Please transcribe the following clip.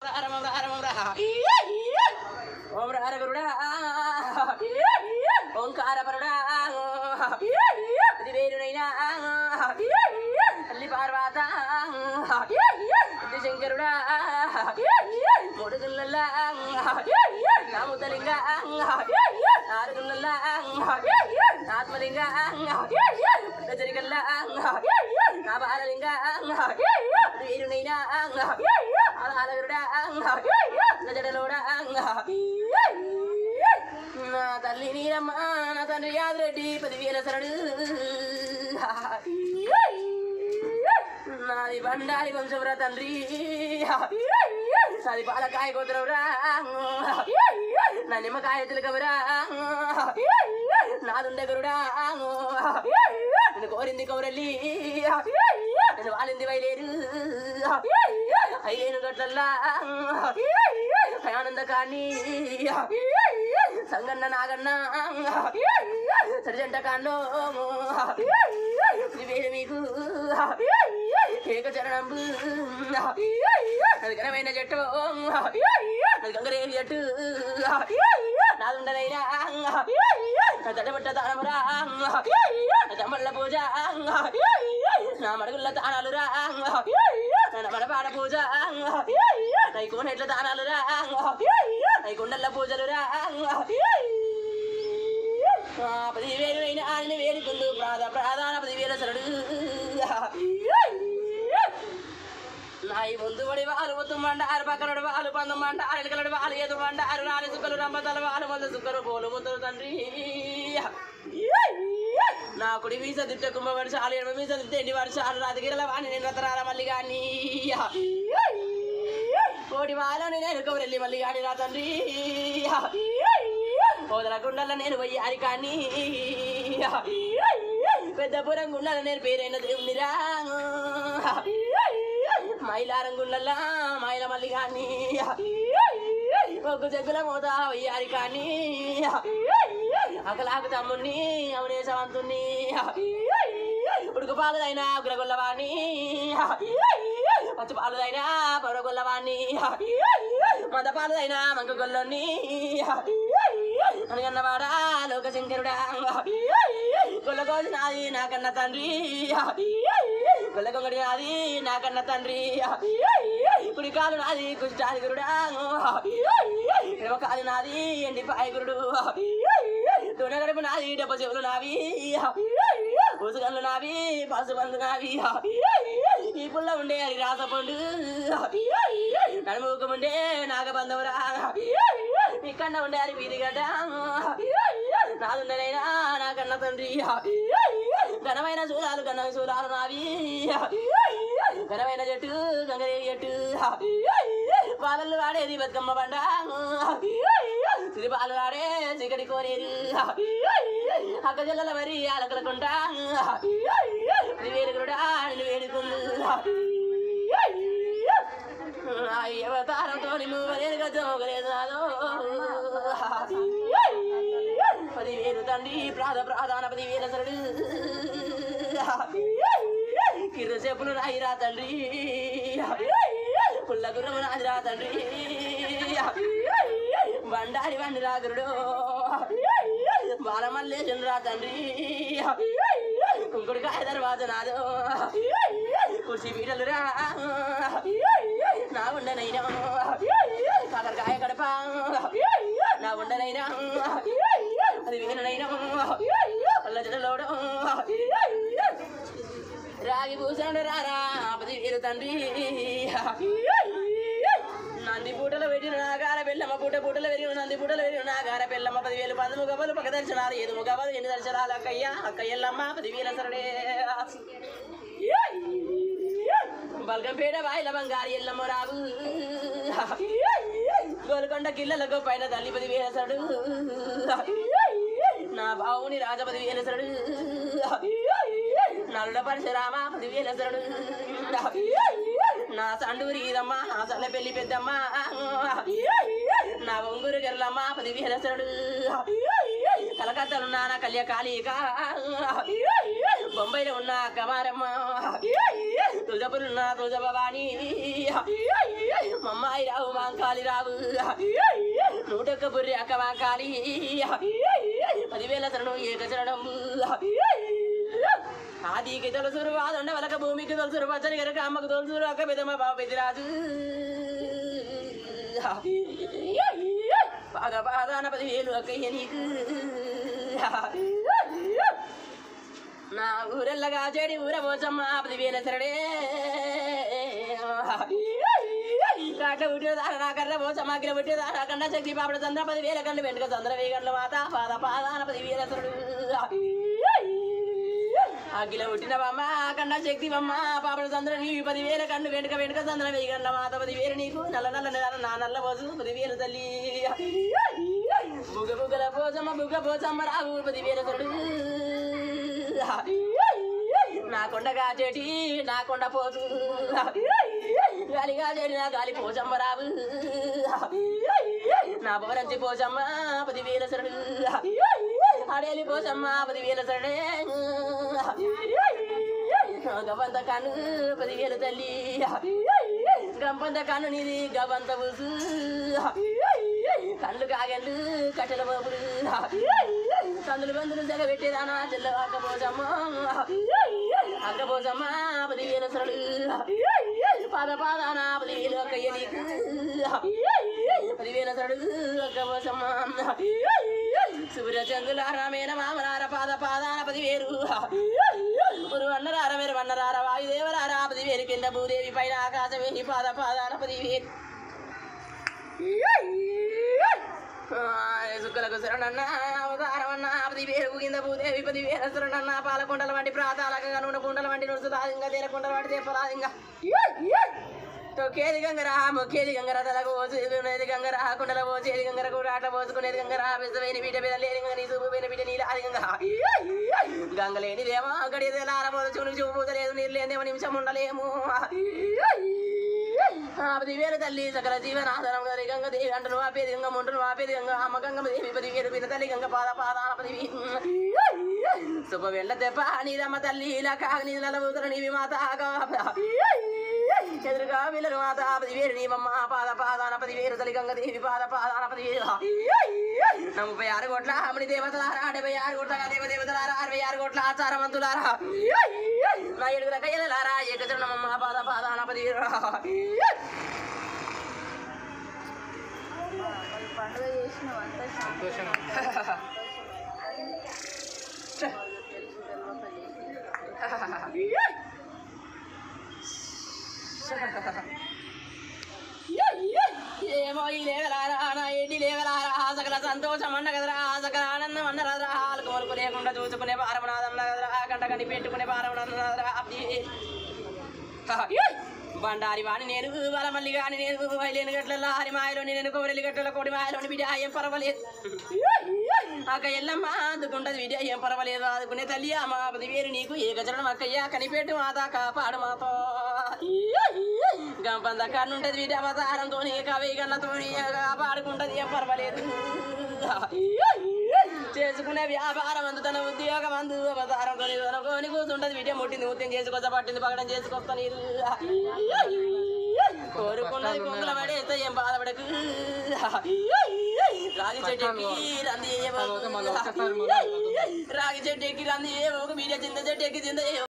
ఓంకార పరుడా వేరునైనా తల్లి పార్వాత శంకరుడా మూడుగుల్లల్లా నాముతలింగ ఆరుగుల్లల్లా ఆత్మలింగ జరిగల్లా నా బాలలింగ వేరునైనా ఆలగరుడా జడలోడా నా తల్లి నీరమ్మ నా తండ్రి యాదరెడ్డి 10,000 సరడు నాది బండారి వంశంరా తండ్రి నాది పాలకాయ కోతరవురా నా నిమ్మకాయ తిలకవురా నాదుండే గరుడా నేను కోరింది కౌరల్లి నేను వాలింది వైలేరు అయ్యేను గట్లల్లా ఆనంద కాని సంగన్న నాగన్న సరిజంట కాండో వేరు మీకు ఏక చరణంబు అది ఘనమైన జట్టు అది గంగరేవి జట్టు నాదుండలైనా తడబట్ట తానమురా తమ్మళ్ళ పూజ నా మడుగుల్ల తానాలురా నా మడపాడ పూజ నై కోనెట్ల తానాలురా నై కొండల్ల పూజలురా 10,000 అయినా ఆయన వేడుకుందు ప్రధాన 10,000 సరడు నాయి ముందు పడి వాళ్ళు ఒత్తుమంటారు పక్కనడు వాళ్ళు పందమంటారు ఎలుకలడు వాళ్ళు ఎదుమంటారు రాని సుక్కలు రంబతల వాళ్ళు మంది సుక్కరు పోలు ముందు తండ్రి నా కుడి వీస తిట్ట కుంభ వర్షాలు 8 వీస తిట్ట 8 వర్షాలు నా దగ్గర వాణి నేను రతరాల మళ్ళీ కానీ కోటి వాళ్ళని నేను కౌరెల్లి మళ్ళీ కానీ రా తండ్రి పోదల గుండెల నేను పోయాలి కానీ పెద్దపురం గుండెల నేను పేరైన దేవునిరా మైలారం గుండెల్లా మైల మళ్ళీ కానీ ఒగ్గు జగ్గుల మోత వయ్యాలి కానీ అకలాకు తమ్ముణ్ణి అవునే సవంతుణ్ణి ఉడుకు పాలదైనా ఉగ్రగొల్లవాణి పచ్చి పాలదైనా పొరగొల్లవాణి మంద పాలదైనా మంక గొల్లని అనగన్నవాడా లోకశంకరుడా గొల్లగోడి నాది నాకన్న తండ్రి గొల్లగొంగడి నాది నాకన్న తండ్రి కుడికాలు నాది కుష్టాది గురుడా ఎడమకాలు నాది ఎండిపాయ గురుడు దొనగడపు నాది డబ్బ చెవులు నావి పూసుగన్లు నావి పసుబందు నావి ఈ పుల్ల ఉండే అది రాసపండు నడుముఖముండే నాగబంధవురా ఈ కన్న ఉండే అది వీధిగడ్డ నాదుండనైనా నాకన్న తండ్రి ఘనమైన శూలాలు ఘన శూలాలు నావి ఘనమైన జట్టు గంగదేవి జట్టు పాలలు వాడేది బతుకమ్మ బండ సిరిపాలు వాడే చికటి కోరేరు అక్క జల్లల మరి అలకలకుంటా వేడుకుడా నేను వేడుకుందు అవతారంతో నువ్వు గజోగలేదు 10,000 తండ్రి ప్రధాన 10,000 సరడు కిర్ర చెప్పులు రాయిరా తండ్రి పుల్ల గుర్రము రాజురా తండ్రి బండారి బండి రాగురుడు బాలమల్లేశన్ రా తండ్రి కుంకుడికాయ దర్వాజ నాదో కుర్చీ పీటలు రా నా ఉండనైనా కాకరకాయ కడప నా ఉండనైనా అది వీననైనా అల్ల జడలోడు రాగి పూసాడు రారా 10,000 తండ్రి నంది పూటలు పెట్టిన నాగార పెళ్ళమ్మ పూటలు పెరిగిన నంది పూటలు పెరిగిన నాగార పెళ్ళమ్మ 10,000 పంది ముగబలు పక్క దర్శనాలు 7 ముగబలు 8 దర్శనాలు అక్కయ్యల్లమ్మ 10,000 సరడే బల్గంపేట వాయిల బంగారు ఎల్లమ్మ రావు గోల్కొండ కిల్లలకు పైన తల్లి 10,000 సరడు నా బావుని రాజ 10,000 సరడు నల్ల పరశురామ 10,000 సరడు నా సండూరి ఇదమ్మ నా సల్ల పెళ్లి పెద్దమ్మ నా ఒంగూరు గెర్లమ్మ 10,000 సరడు కలకత్తాలో నా కళ్యాకాళిక బొంబాయిలో ఉన్న కమారమ్మ తులజపురున్న తులజ భవాని మమ్మాయి రావు మాంకాలి రావు నూటొక్క బుర్రి అక్క మాంకాలి 10,000 శరణు ఏకచరణం ఆదికి తొలసూరు వాదండ వలక భూమికి తొలసూరు పచ్చని గనక అమ్మకు తొలసూరు అక్క పెదమ్మ బాబు పెద్దిరాజు పాదాన 10,000 అక్కయ్య నీకు నా ఊరెల్లగా చెడి ఊర పోచమ్మ 10,000 శరణే కాట్ల పుట్టినదాన నా కర్ర పోచమ్మ అగ్గిల పుట్టినదాన కండ శక్తి పాపడ చంద్ర 10,000 కండ్లు వెంటక చంద్ర వేగండ్ల మాత పాదాన 10,000 శరణు అగ్గిల పుట్టిన బొమ్మ కండ శక్తి బొమ్మ పాపడ చంద్ర నీవి 10,000 కండ్లు వెంటక చంద్ర వేగండ్ల మాత 10,000 నీకు నల్ల నా నల్ల పోసు 10,000 తల్లి బుగ పోచమ్మ రావు 10,000 శరణు నా కొండగా చెటి నా కొండ పోసు గాలిగా చెడి నా గాలి పోచమ్మ రావు నా బొరంచి పోచమ్మ 10,000 శరణు అడేలి పోచమ్మ 10,000 శరణే గబంత కాను 10,000 తల్లి గంపంత కాను నీది గబంత పూసు కళ్ళు కాగండు కట్టెల బాబుడు సందులు బందులు జగ పెట్టేదానా చెల్లవాక పోచమ్మ అక్క పోచమ్మ 10,000 శరణు పాదాన 10,000 అక్కయ్య నీకు 10,000 శరణు అక్క పోచమ్మ సూర్యచంద్రుల రామేన మామరార పాదాన 10,000 అన్నరార మీరు అన్నరార వాయుదేవరార 10,000 కింద భూదేవి పైన ఆకాశమే పాదాన 10,000 సుక్కలకు శరణన్న అవతారమన్న 10,000 కింద భూదేవి 10,000 శరణన్న పాలకొండల వంటి ప్రాతాలకంగా నూనె కుండల వంటి నుడుచుదాదింగా తేనెకుండల వంటి తెప్పలాదింగా తొక్కేది గంగరా మొక్కేది గంగరా తలకు పోసేది గంగరా కుండల పోసేది గంగర కూడాట పోసుకునేది గంగరా పెద్దవైన బీట మీద లేని గంగ నీ చూపు పోయిన బీట నీళ్ళు అది గంగలేని దేవా గడియలార చూను చూపు లేదు నీళ్ళు లేదేమో నిమిషం ఉండలేము 10,000 తల్లి సకల జీవనాధారం గారి గంగ దేవి అంటను ఆపేది గంగ ముంటను ఆపేది గంగ అమ్మ గంగ దేవి 10,000 పిన తల్లి గంగ పాదాన 10,000 శుభ వెళ్ళ దెబ్బ నీదమ్మ తల్లి ఇలా కాగ నీ నలబూతల నీవి మాత ఎదురుగా పిల్లలు మాత 10,000 నీవమ్మ పాదాన 10,000 తల్లి గంగ దేవి పాదాన 10,000 36 కోట్ల అమ్మని దేవతలారా 76 కోట్ల దేవతలారా 66 కోట్ల ఆచారవంతులారా నా 7 కయ్యలారా ఏకచరణమమ్మ పాదాన 10,000 పండుగ చేసినావు అంతా సంతోషం ఏమో ఈ లేవలారా నా ఏంటి లేవలారా సకల సంతోషం అన్న కదరా సకల ఆనందం అన్నరాదరా ఆలకు మొలుపు లేకుండా చూసుకునే పారమనాదం కదరా కంట కని పెట్టుకునే పారమనాదరా బండారి వాణి నేను బలమల్లి గాని నేను వైలేని గట్ల హరి మాయలోని నేను కోరెలి గట్ల కోడి మాయలోని బిడ్డ ఏం పర్వాలేదు అక్క ఎల్లమ్మ అందుకుంటది బిడ్డ ఏం పర్వాలేదు అందుకునే తల్లి అమ్మ 10,000 నీకు ఏకచరణం అక్కయ్య కనిపెట్టు మాత కాపాడు మాతో గంపంద కన్నుంటది బిడ్డ అవతారంతో కవి గన్నతో కాపాడుకుంటది ఏం పర్వాలేదు చేసుకునే వ్యాపారం అందు తన ఉద్యోగం అందు అవతారం కొని కూర్చుంటది బిడ్డ ముట్టింది ముత్యం చేసుకొచ్చ పట్టింది పగడం చేసుకొస్తా నీరు కోరుకున్నది కొంగుల పడేస్తే ఏం బాధపడకు రాగి చెట్టుకి రంది రాగి చెట్టుకి రంది ఒక బిడ్డ చింద చెట్టుకి చింద